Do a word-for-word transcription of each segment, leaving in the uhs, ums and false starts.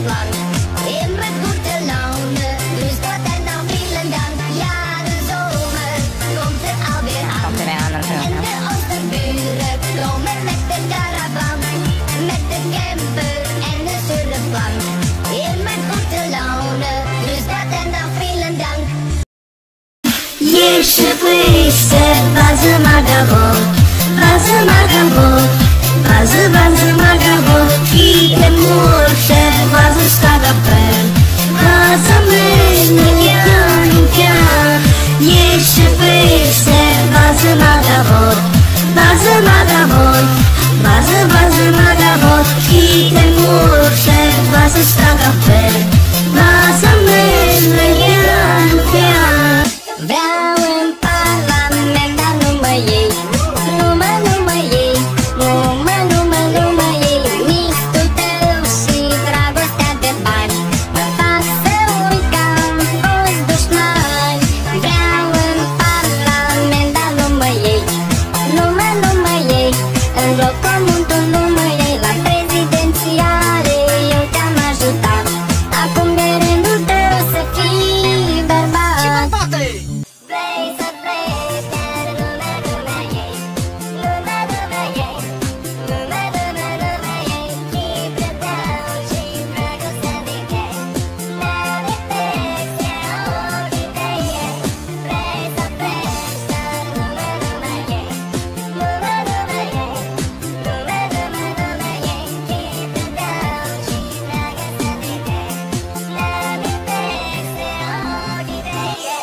blank. Immer gute Laune, dus dat en dan vielen Dank. Ja, de zomer komt er alweer aan. En de Oosterburen komen met de caravan. Met de camper en de surfplank. Immer gute Laune, dus dat en dan vielen Dank. Jeszcze błyszcze, bazy magabot, bazy magabot, bazy, bazy magabot. I te murcze, bazy stagapel, bazy myślny, pian, pian. Jeszcze błyszcze, bazy magabot, bazy magabot, bazy, bazy magabot. I te murcze, bazy stagapel, bazy myślny, pian, pian. Vreau în parlament, dar nu mă iei. Nu mă, nu mă iei. Nu mă, nu mă, nu mă iei. Mixul tău și dragostea de bani mă fac să uit că am fost dușmani. Vreau în parlament, dar nu mă iei. Nu mă, nu mă iei. În loc comun tu nu mă iei. La prezidențiale eu te-am ajutat. Acum e rândul tău să fii bărbat. Vrei să pleci, dar lumea nu mă iei. Lumea nu mă iei. Lumea, lumea nu mă iei. Chipul tău și dragostea din ei n-am reflexie ochii de ei. Vrei să pleci, dar lumea nu mă iei. Lumea nu mă iei. Lumea, lumea nu mă iei. Chipul tău și dragostea din ei n-am reflexie ochii de ei.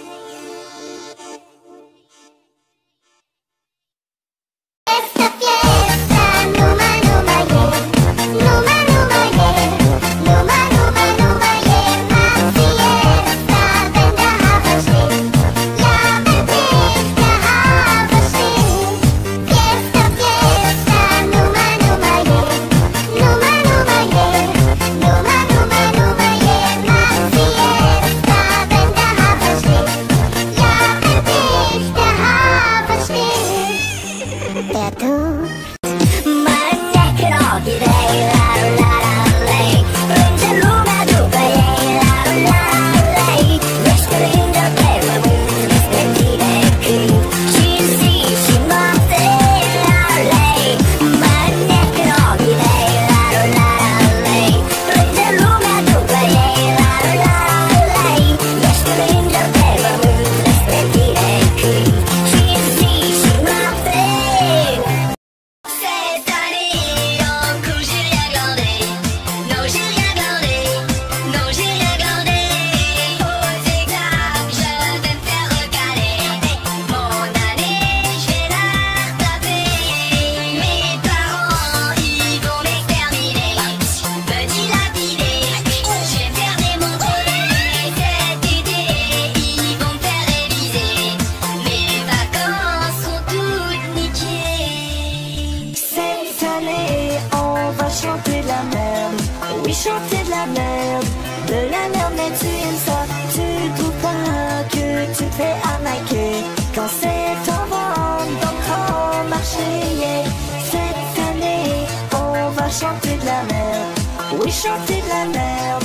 Fiesta, fiesta, Numa, Numa, yeah. Numa, Numa, yeah. Numa, Numa, Numa, yeah. Más fiesta, venga a verstehen. Ja, verdichte a verstehen. Fiesta, fiesta, Numa, Numa, yeah. Numa, Numa, yeah. Numa, Numa, Numa, yeah. Más fiesta, venga a verstehen. Ja, verdichte a verstehen. Ja, du. Mă necă ochii de ei, la la la lei. Plânge lumea după ei, la la la lei. Ești lângă pe pământ, despre tine cânt și zi și noapte, la lei. Mă necă ochii de ei, la la la lei. Plânge lumea după ei, la la la lei. Ești lângă pe pământ, despre tine cânt și zi și noapte. Cette année, en coup j'ai rien gardé. Non, j'ai rien gardé. Non, j'ai rien gardé. Aux écarts, je vais me faire recaler. Mon année, je vais la retaper. Mes parents, ils vont m'exterminer. Me dilapider, je vais me faire démontrer. Cet été, ils vont me faire réviser. Mes vacances seront toutes niquées. Cette année, on va chanter de la merde. Oui, chanter de la merde. De la merde, mais tu aimes ça. Tu trouves pas que tu te fais arnaquer quand c'est en vente dans le grand marché, yeah. Cette année, on va chanter de la merde. Oui, chanter de la merde.